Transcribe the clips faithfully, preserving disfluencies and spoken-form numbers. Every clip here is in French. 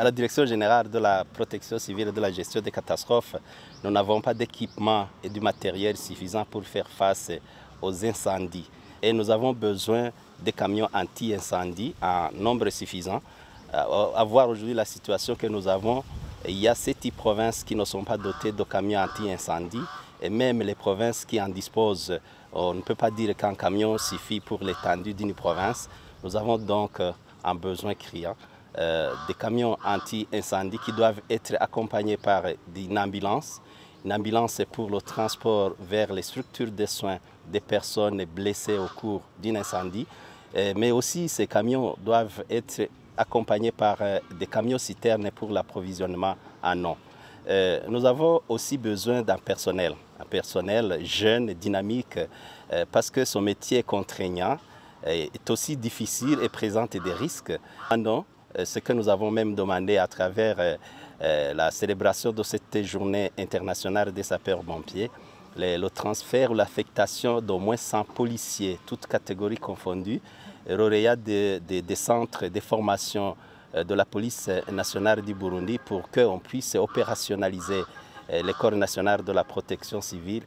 À la Direction générale de la protection civile et de la gestion des catastrophes, nous n'avons pas d'équipement et du matériel suffisant pour faire face aux incendies. Et nous avons besoin de camions anti-incendie en nombre suffisant. À voir aujourd'hui la situation que nous avons, il y a sept provinces qui ne sont pas dotées de camions anti-incendie. Et même les provinces qui en disposent, on ne peut pas dire qu'un camion suffit pour l'étendue d'une province. Nous avons donc un besoin criant. Euh, des camions anti-incendie qui doivent être accompagnés par une ambulance. Une ambulance pour le transport vers les structures de soins des personnes blessées au cours d'un incendie. Euh, mais aussi, ces camions doivent être accompagnés par euh, des camions citernes pour l'approvisionnement en eau. Euh, nous avons aussi besoin d'un personnel, un personnel jeune, dynamique, euh, parce que son métier est contraignant, euh, est aussi difficile et présente des risques. Non, ce que nous avons même demandé à travers euh, euh, la célébration de cette journée internationale des sapeurs-pompiers, le, le transfert ou l'affectation d'au moins cent policiers, toutes catégories confondues, lauréats des de, de centres de formation euh, de la police nationale du Burundi pour qu'on puisse opérationnaliser euh, le corps national de la protection civile.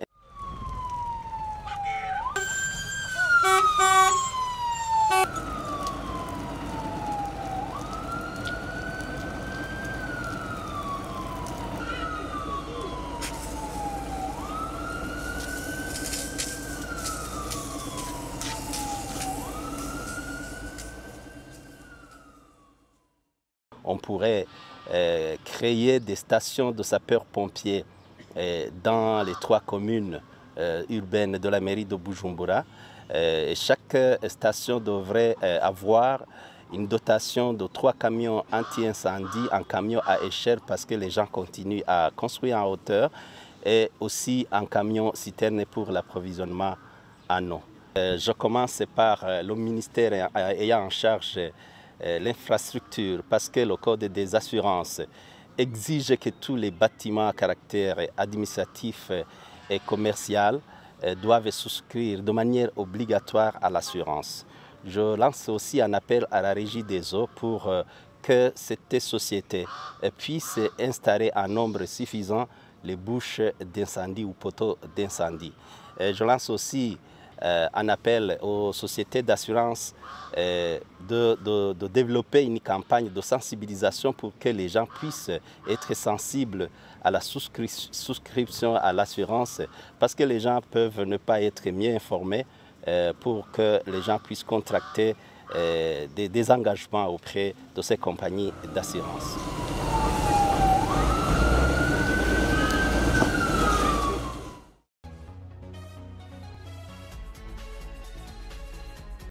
On pourrait euh, créer des stations de sapeurs-pompiers euh, dans les trois communes euh, urbaines de la mairie de Bujumbura. Euh, et chaque station devrait euh, avoir une dotation de trois camions anti-incendie, un camion à échelle parce que les gens continuent à construire en hauteur, et aussi un camion citerne pour l'approvisionnement en eau. Euh, je commence par euh, le ministère ayant en charge l'infrastructure, parce que le Code des assurances exige que tous les bâtiments à caractère administratif et commercial doivent souscrire de manière obligatoire à l'assurance. Je lance aussi un appel à la Régie des eaux pour que cette société puisse installer en nombre suffisant les bouches d'incendie ou poteaux d'incendie. Je lance aussi Euh, un appel aux sociétés d'assurance euh, de, de, de développer une campagne de sensibilisation pour que les gens puissent être sensibles à la souscri souscription à l'assurance, parce que les gens peuvent ne pas être mieux informés euh, pour que les gens puissent contracter euh, des, des engagements auprès de ces compagnies d'assurance.